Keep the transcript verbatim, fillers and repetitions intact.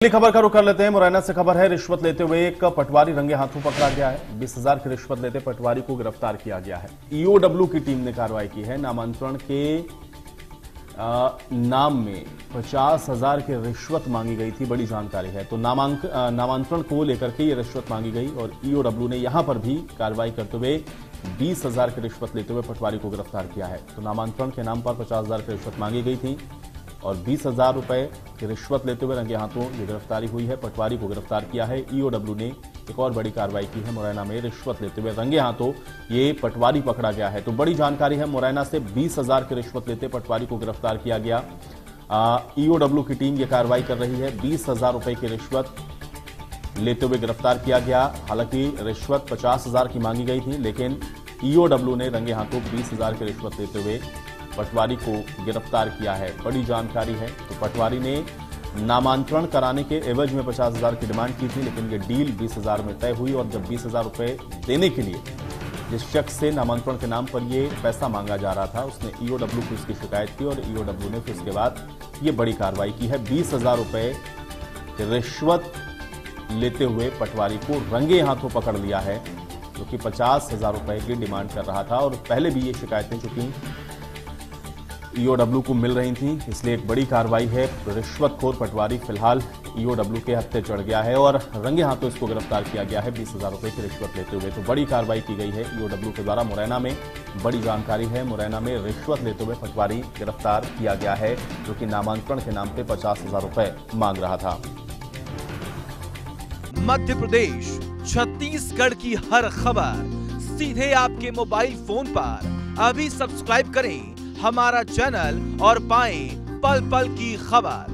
अगली खबर का रुख कर लेते हैं। मुरैना से खबर है, रिश्वत लेते हुए एक पटवारी रंगे हाथों पकड़ा गया है। बीस हजार की रिश्वत लेते पटवारी को गिरफ्तार किया गया है। ईओडब्ल्यू की टीम ने कार्रवाई की है। नामांतरण के आ, नाम में पचास हजार की रिश्वत मांगी गई थी, बड़ी जानकारी है। तो नामांक नामांतरण को लेकर के ये रिश्वत मांगी गई और ईओडब्ल्यू ने यहां पर भी कार्रवाई करते हुए बीस हजार की रिश्वत लेते हुए पटवारी को गिरफ्तार किया है। तो नामांतरण के नाम पर पचास हजार की रिश्वत मांगी गई थी और बीस हजार रुपए की रिश्वत लेते हुए रंगे हाथों ये गिरफ्तारी हुई है। पटवारी को गिरफ्तार किया है। ईओडब्ल्यू ने एक और बड़ी कार्रवाई की है। मुरैना में रिश्वत लेते हुए रंगे हाथों ये पटवारी पकड़ा गया है। तो बड़ी जानकारी है, मुरैना से बीस हजार की रिश्वत लेते पटवारी को गिरफ्तार किया गया। ईओडब्ल्यू की टीम ये कार्रवाई कर रही है। बीस हजार रुपए की रिश्वत लेते हुए गिरफ्तार किया गया। हालांकि रिश्वत पचास हजार की मांगी गई थी, लेकिन ईओडब्ल्यू ने रंगे हाथों बीस हजार की रिश्वत लेते हुए पटवारी को गिरफ्तार किया है। बड़ी जानकारी है। तो पटवारी ने नामांतरण कराने के एवज में पचास हजार की डिमांड की थी, लेकिन ये डील बीस हजार में तय हुई और जब बीस हजार रुपए देने के लिए जिस शख्स से नामांतरण के नाम पर ये पैसा मांगा जा रहा था, उसने ईओडब्ल्यू को इसकी शिकायत की और ईओडब्ल्यू ने फिर उसके बाद ये बड़ी कार्रवाई की है। बीस हजार रुपए रिश्वत लेते हुए पटवारी को रंगे हाथों पकड़ लिया है, जो कि पचास हजार रुपए की डिमांड कर रहा था। और पहले भी ये शिकायतें चुकी ईओडब्ल्यू को मिल रही थी, इसलिए एक बड़ी कार्रवाई है। रिश्वतखोर पटवारी फिलहाल ईओडब्ल्यू के हत्थे चढ़ गया है और रंगे हाथों इसको गिरफ्तार किया गया है बीस हजार रुपए की रिश्वत लेते हुए। तो बड़ी कार्रवाई की गई है ईओडब्ल्यू के द्वारा। मुरैना में बड़ी जानकारी है, मुरैना में रिश्वत लेते हुए पटवारी गिरफ्तार किया गया है, जो कि नामांतरण के नाम पे पचास हजार रुपए मांग रहा था। मध्य प्रदेश, छत्तीसगढ़ की हर खबर सीधे आपके मोबाइल फोन पर। अभी सब्सक्राइब करें हमारा चैनल और पाएं पल पल की खबर।